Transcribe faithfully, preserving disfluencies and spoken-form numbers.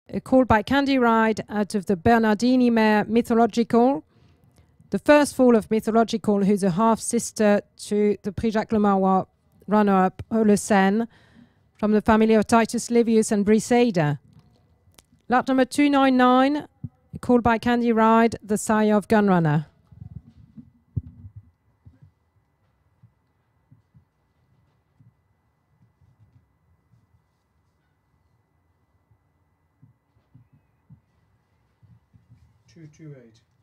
uh, called by Candy Ride out of the Bernardini mare Mythological. The first fall of Mythological, who's a half-sister to the Prix Jacques Le Marois runner-up Holocene, from the family of Titus Livius and Briseida. Lot number two nine nine, called by Candy Ride, the sire of Gunrunner. two two eight.